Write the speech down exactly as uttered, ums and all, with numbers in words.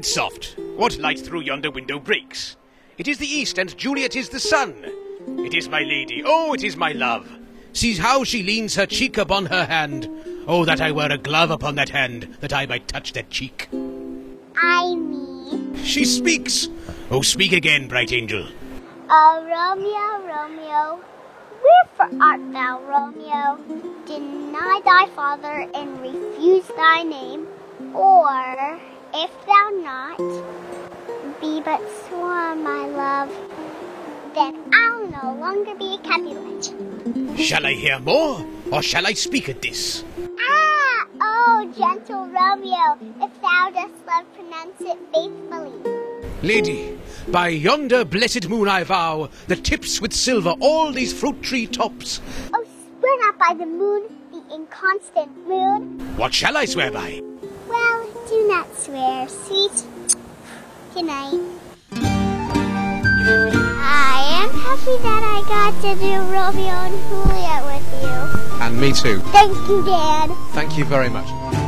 and soft. What light through yonder window breaks? It is the east, and Juliet is the sun. It is my lady, oh, it is my love. See how she leans her cheek upon her hand. Oh, that I were a glove upon that hand, that I might touch that cheek. I me. She speaks. Oh, speak again, bright angel. Oh, Romeo, Romeo, wherefore art thou, Romeo? Deny thy father and refuse thy name, or, if thou not, be but sworn, my love, then I'll no longer be a Capulet. Shall I hear more, or shall I speak at this? Ah, oh, gentle Romeo, if thou dost love, pronounce it faithfully. Lady, by yonder blessed moon I vow, that tips with silver all these fruit tree tops. Oh, swear not by the moon, the inconstant moon. What shall I swear by? Well, do not swear, sweet. Good night. I am happy that I got to do Romeo and Juliet with you. And me too. Thank you, Dan. Thank you very much.